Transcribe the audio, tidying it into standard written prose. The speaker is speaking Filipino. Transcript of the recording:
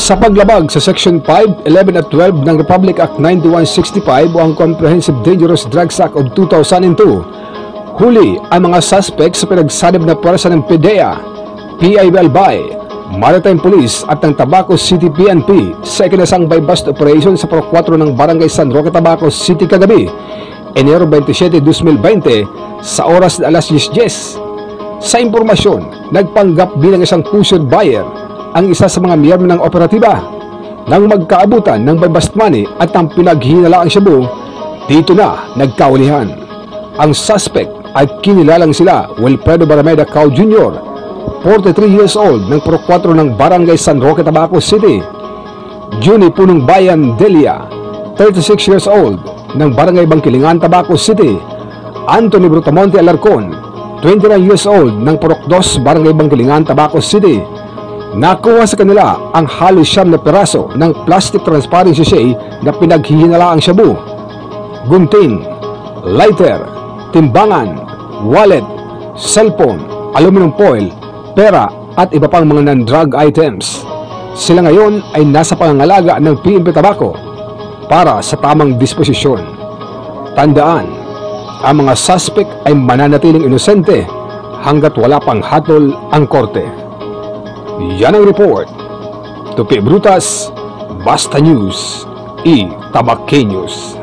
Sa paglabag sa Section 5, 11 at 12 ng Republic Act 9165 o ang Comprehensive Dangerous Drugs Act of 2002, huli ang mga suspect sa pinagsanib na pwersa ng PDEA, PIBLBI, Maritime Police at ng Tabaco City PNP sa ikinasang buy-bust operation sa Pro 4 ng Barangay San Roque, Tabaco City kagabi, Enero 27, 2020 sa oras na alas 10:10. Sa impormasyon, nagpanggap bilang isang pusher buyer ang isa sa mga miyembro ng operatiba. Nang magkaabutan ng buy-bust money at ang pinaghinalaang shabu, dito na nagkaulihan. Ang suspect ay kinilalang sila Wilfredo Barameda Cao Jr., 43 years old ng Pro 4 ng Barangay San Roque, Tabaco City; Juni Punong Bayan Delia, 36 years old ng Barangay Bangkilingan, Tabaco City; Anthony Brutamonte Alarcon, 29 years old ng Purok 2, Barangay Bangkilingan, Tabaco City. Nakuha sa kanila ang halos 9 na peraso ng plastic transparent sachet na pinaghihinalaang shabu, gunting, lighter, timbangan, wallet, cellphone, aluminum foil, pera at iba pang mga non-drug items. Sila ngayon ay nasa pangangalaga ng PNP Tabaco para sa tamang disposisyon. Tandaan, ang mga suspect ay mananatiling inosente hanggat wala pang hatol ang korte. Yan ang report. Tupi Brutas, Basta News, Tabaqueños.